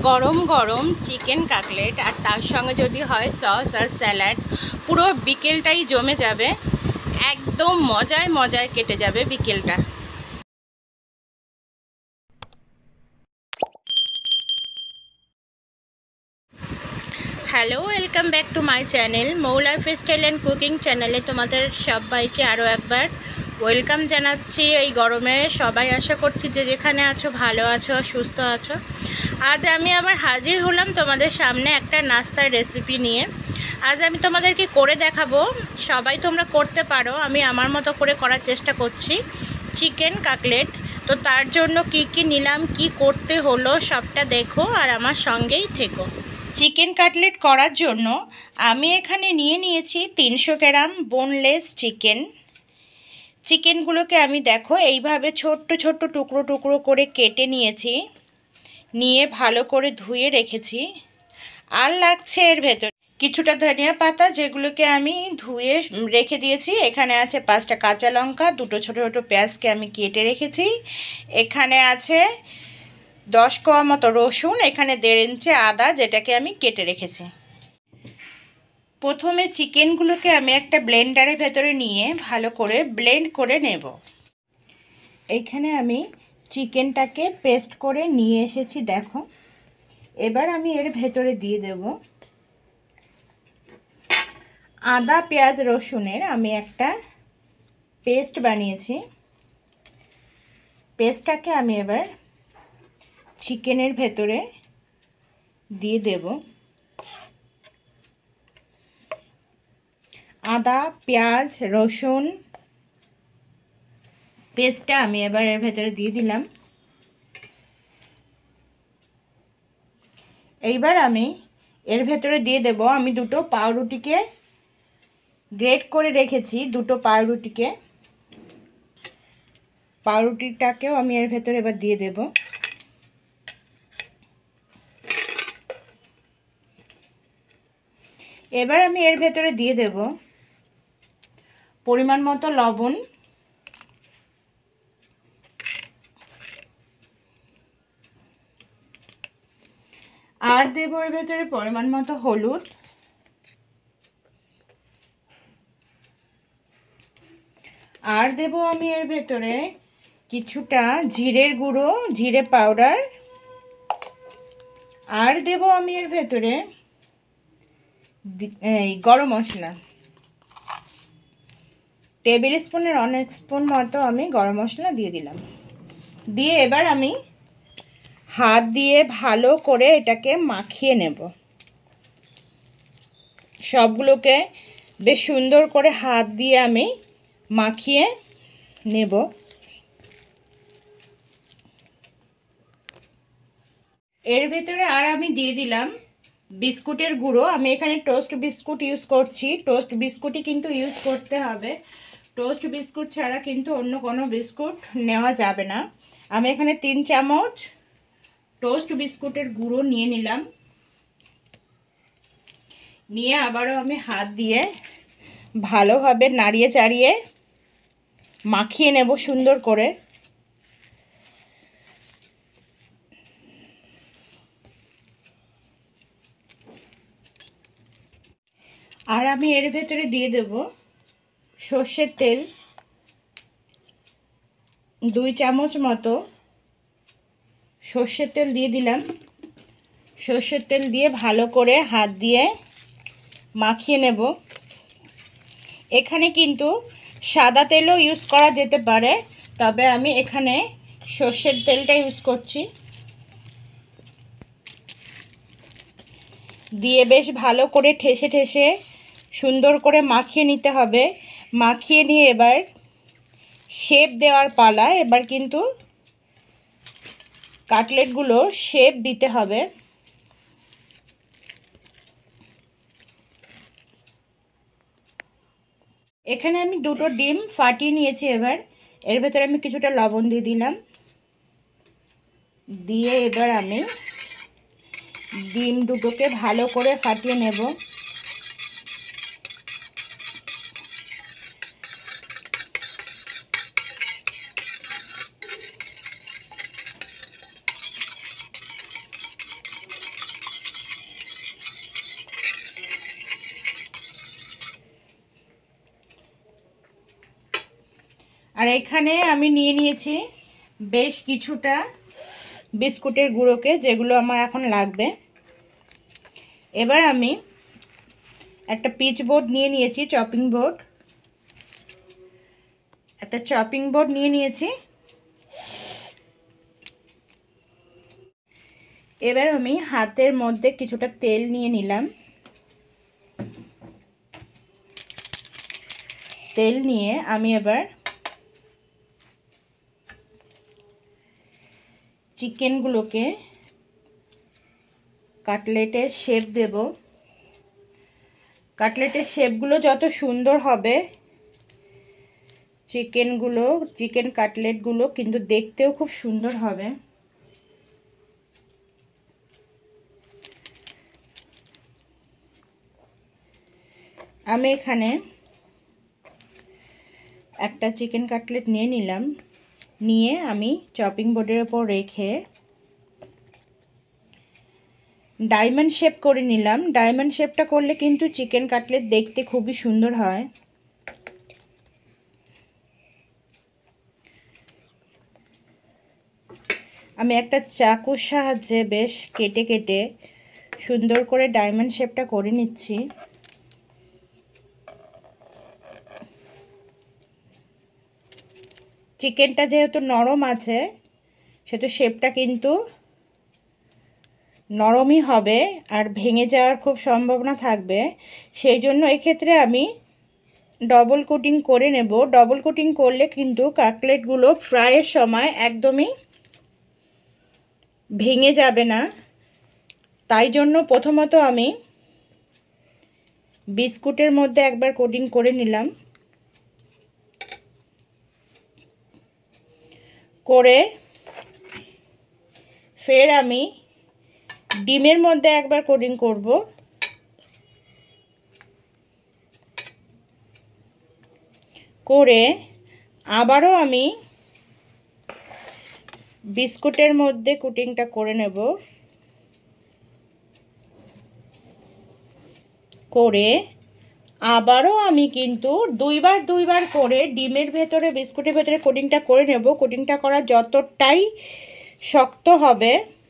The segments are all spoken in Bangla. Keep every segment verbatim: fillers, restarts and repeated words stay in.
গরম গরম চিকেন কাটলেট আর তার সঙ্গে যদি হয় সস আর স্যালাড, পুরো বিকেলটাই জমে যাবে। একদম মজায় মজায় কেটে যাবে বিকেলটা। Hello, welcome back to my channel Mou lifestyle and cooking চ্যানেলে তোমাদের সবাইকে আরও একবার ওয়েলকাম জানাচ্ছি। এই গরমে সবাই আশা করছি যে যেখানে আছো ভালো আছো, সুস্থ আছো। আজ আমি আবার হাজির হলাম তোমাদের সামনে একটা নাস্তার রেসিপি নিয়ে। আজ আমি তোমাদেরকে করে দেখাবো, সবাই তোমরা করতে পারো, আমি আমার মতো করে করার চেষ্টা করছি চিকেন কাটলেট। তো তার জন্য কি কি নিলাম, কি করতে হলো সবটা দেখো আর আমার সঙ্গেই থেকো। চিকেন কাটলেট করার জন্য আমি এখানে নিয়ে নিয়েছি তিনশো গ্রাম বোনলেস চিকেন। চিকেনগুলোকে আমি দেখো এইভাবে ছোট্ট ছোট্ট টুকরো টুকরো করে কেটে নিয়েছি, নিয়ে ভালো করে ধুয়ে রেখেছি। আর লাগছে এর ভেতর কিছুটা ধনিয়া পাতা, যেগুলোকে আমি ধুয়ে রেখে দিয়েছি। এখানে আছে পাঁচটা কাঁচা লঙ্কা, দুটো ছোটো ছোটো পেঁয়াজকে আমি কেটে রেখেছি। এখানে আছে দশ কোয়া মতো রসুন, এখানে দেড় ইঞ্চি আদা যেটাকে আমি কেটে রেখেছি। প্রথমে চিকেনগুলোকে আমি একটা ব্লেন্ডারের ভেতরে নিয়ে ভালো করে ব্লেন্ড করে নেব। এইখানে আমি চিকেনটাকে পেস্ট করে নিয়ে এসেছি দেখো। এবার আমি এর ভেতরে দিয়ে দেব আদা পেঁয়াজ রসুনের আমি একটা পেস্ট বানিয়েছি। পেস্টটাকে আমি এবার চিকেনের ভেতরে দিয়ে দেব। আদা পেঁয়াজ রসুন পেস্টটা আমি এবার এর ভেতরে দিয়ে দিলাম। এইবার আমি এর ভেতরে দিয়ে দেব আমি দুটো পাউরুটিকে গ্রেট করে রেখেছি। দুটো পাউরুটিকে পাউরুটিটাকেও আমি এর ভেতরে এবার দিয়ে দেব। এবার আমি এর ভেতরে দিয়ে দেব পরিমাণ মতো লবণ, আর দেব এর ভেতরে পরিমাণ মতো হলুদ, আর দেব আমি এর ভেতরে কিছুটা জিরের গুঁড়ো, জিরে পাউডার, আর দেব আমি এর ভেতরে এই গরম মশলা, টেবিল স্পুনের অনেক স্পুন মতো আমি গরম মশলা দিয়ে দিলাম। দিয়ে এবার আমি হাত দিয়ে ভালো করে এটাকে মাখিয়ে নেব। সবগুলোকে বেশ সুন্দর করে হাত দিয়ে আমি মাখিয়ে নেব। এর ভেতরে আর আমি দিয়ে দিলাম বিস্কুটের গুঁড়ো। আমি এখানে টোস্ট বিস্কুট ইউজ করছি। টোস্ট বিস্কুটই কিন্তু ইউজ করতে হবে, টোস্ট বিস্কুট ছাড়া কিন্তু অন্য কোনো বিস্কুট নেওয়া যাবে না। আমি এখানে তিন চামচ টোস্ট বিস্কুটের গুঁড়ো নিয়ে নিলাম। নিয়ে আবারও আমি হাত দিয়ে ভালোভাবে নাড়িয়ে চাড়িয়ে মাখিয়ে নেব সুন্দর করে। আর আমি এর ভেতরে দিয়ে দেব সর্ষের তেল দুই চামচ মতো। সর্ষের তেল দিয়ে দিলাম। সর্ষের তেল দিয়ে ভালো করে হাত দিয়ে মাখিয়ে নেব। এখানে কিন্তু সাদা তেলও ইউজ করা যেতে পারে, তবে আমি এখানে সর্ষের তেলটা ইউজ করছি। দিয়ে বেশ ভালো করে ঠেসে ঠেসে সুন্দর করে মাখিয়ে নিতে হবে। মাখিয়ে নিয়ে এবার শেপ দেওয়ার পালা। এবার কিন্তু কাটলেটগুলো শেপ দিতে হবে। এখানে আমি দুটো ডিম ফাটিয়ে নিয়েছি। এবার এর ভেতরে আমি কিছুটা লবণ দিয়ে দিলাম। দিয়ে এবার আমি ডিম দুটোকে ভালো করে ফাটিয়ে নেব। আর এখানে আমি নিয়ে নিয়েছি বেশ কিছুটা বিস্কুটের গুঁড়োকে, যেগুলো আমার এখন লাগবে। এবার আমি একটা পিচ বোর্ড নিয়ে নিয়েছি, চপিং বোর্ড, একটা চপিং বোর্ড নিয়ে নিয়েছি। এবার আমি হাতের মধ্যে কিছুটা তেল নিয়ে নিলাম। তেল নিয়ে আমি এবার চিকেনগুলোকে কাটলেটের শেপ দেব। কাটলেটের শেপগুলো যত সুন্দর হবে, চিকেনগুলো চিকেন কাটলেটগুলো কিন্তু দেখতেও খুব সুন্দর হবে। আমি এখানে একটা চিকেন কাটলেট নিয়ে নিলাম। নিয়ে আমি চপিং বোর্ডের ওপর রেখে ডায়মন্ড শেপ করে নিলাম। ডায়মন্ড শেপটা করলে কিন্তু চিকেন কাটলেট দেখতে খুবই সুন্দর হয়। আমি একটা চাকুর সাহায্যে বেশ কেটে কেটে সুন্দর করে ডায়মন্ড শেপটা করে নিচ্ছি। চিকেনটা যেহেতু নরম আছে, সেহেতু শেপটা কিন্তু নরমই হবে আর ভেঙে যাওয়ার খুব সম্ভাবনা থাকবে। সেই জন্য এক্ষেত্রে আমি ডবল কোটিং করে নেব। ডবল কোটিং করলে কিন্তু কাটলেটগুলো ফ্রাইয়ের সময় একদমই ভেঙে যাবে না। তাই জন্য প্রথমত আমি বিস্কুটের মধ্যে একবার কোটিং করে নিলাম। করে ফের আমি ডিমের মধ্যে একবার কোটিং করব। করে আবারও আমি বিস্কুটের মধ্যে কোটিংটা করে নেব। করে আবারও আমি কিন্তু দুইবার দুইবার করে ডিমের ভেতরে বিস্কুটের ভেতরে কোটিংটা করে নেব। কোটিংটা করা যতটাই শক্ত হবে,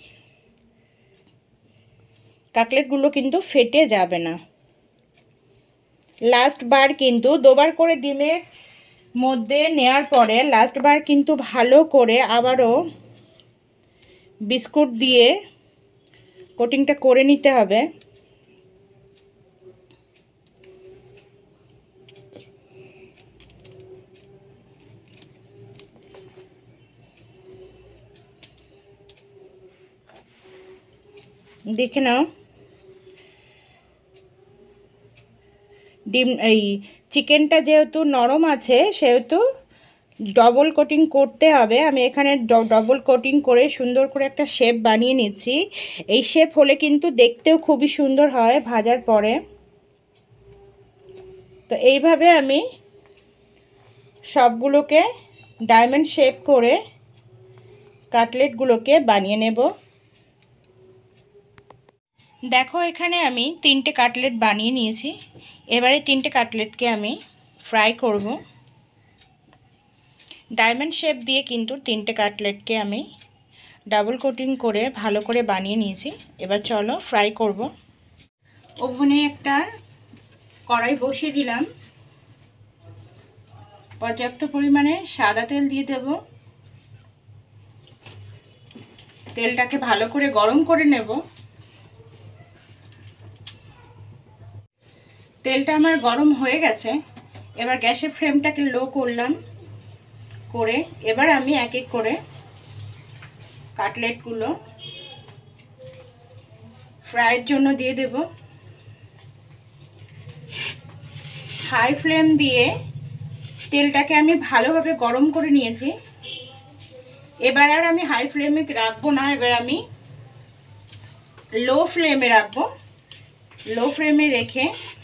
কাটলেটগুলো কিন্তু ফেটে যাবে না। লাস্ট বার কিন্তু দুবার করে ডিমের মধ্যে নেয়ার পরে লাস্ট বার কিন্তু ভালো করে আবারও বিস্কুট দিয়ে কোটিংটা করে নিতে হবে। দেখে নাও, ডিম এই চিকেনটা যেহেতু নরম আছে সেহেতু ডবল কোটিং করতে হবে। আমি এখানে ডবল কোটিং করে সুন্দর করে একটা শেপ বানিয়ে নিচ্ছি। এই শেপ হলে কিন্তু দেখতেও খুবই সুন্দর হয় ভাজার পরে। তো এইভাবে আমি সবগুলোকে ডায়মন্ড শেপ করে কাটলেটগুলোকে বানিয়ে নেব। দেখো এখানে আমি তিনটে কাটলেট বানিয়ে নিয়েছি। এবারে তিনটে কাটলেটকে আমি ফ্রাই করব। ডায়মন্ড শেপ দিয়ে কিন্তু তিনটে কাটলেটকে আমি ডাবল কোটিং করে ভালো করে বানিয়ে নিয়েছি। এবার চলো ফ্রাই করব। ওভেনে একটা কড়াই বসিয়ে দিলাম। পর্যাপ্ত পরিমাণে সাদা তেল দিয়ে দেব। তেলটাকে ভালো করে গরম করে নেব। তেলটা আমার গরম হয়ে গেছে। এবার গ্যাসের ফ্লেমটাকে লো করলাম। করে এবার আমি এক এক করে কাটলেটগুলো ফ্রাইয়ের জন্য দিয়ে দেব। হাই ফ্লেম দিয়ে তেলটাকে আমি ভালোভাবে গরম করে নিয়েছি। এবার আর আমি হাই ফ্লেমে রাখবো না, এবার আমি লো ফ্লেমে রাখবো। লো ফ্লেমে রেখে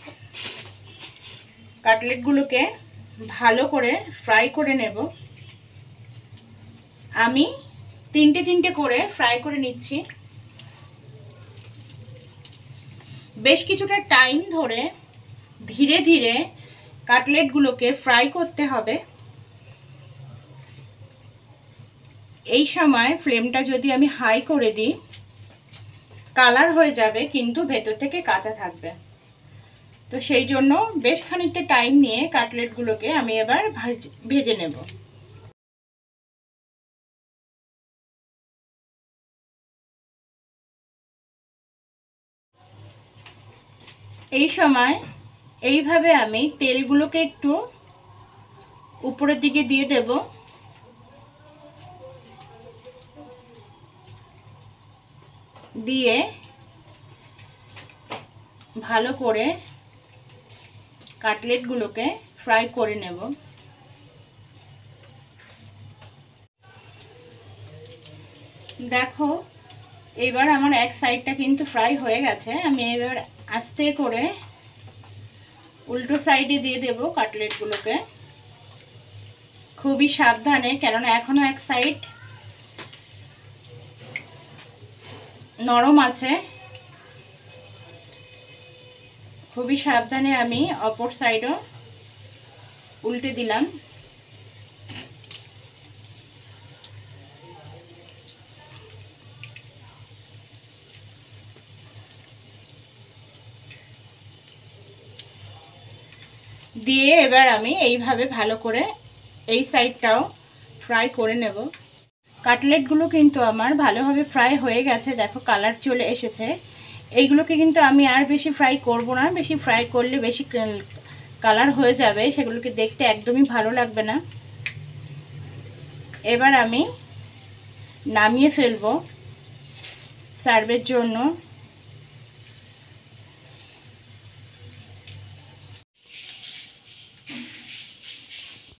কাটলেটগুলোকে ভালো করে ফ্রাই করে নেব। আমি তিনটে তিনটে করে ফ্রাই করে নিচ্ছি। বেশ কিছুটা টাইম ধরে ধীরে ধীরে কাটলেটগুলোকে ফ্রাই করতে হবে। এই সময় ফ্লেমটা যদি আমি হাই করে দিই কালার হয়ে যাবে কিন্তু ভেতর থেকে কাঁচা থাকবে। তো সেই জন্য বেশ খানিকটা টাইম নিয়ে কাটলেটগুলোকে আমি এবার ভেজে নেব। এই সময় এইভাবে আমি তেলগুলোকে একটু উপরের দিকে দিয়ে দেব, দিয়ে ভালো করে কাটলেটগুলোকে ফ্রাই করে নেব। দেখো এবার আমার এক সাইডটা কিন্তু ফ্রাই হয়ে গেছে। আমি এবার আস্তে করে উল্টো সাইডে দিয়ে দেব কাটলেটগুলোকে, খুবই সাবধানে, কেননা এখনো এক সাইড নরম আছে। খুবই সাবধানে আমি অপর সাইডও উল্টে দিলাম। দিয়ে এবার আমি এইভাবে ভালো করে এই সাইডটাও ফ্রাই করে নেব। কাটলেটগুলো কিন্তু আমার ভালোভাবে ফ্রাই হয়ে গেছে, দেখো কালার চলে এসেছে। এইগুলোকে কিন্তু আমি আর বেশি ফ্রাই করব না, বেশি ফ্রাই করলে বেশি কালার হয়ে যাবে, সেগুলোকে দেখতে একদমই ভালো লাগবে না। এবার আমি নামিয়ে ফেলবো সার্ভের জন্য।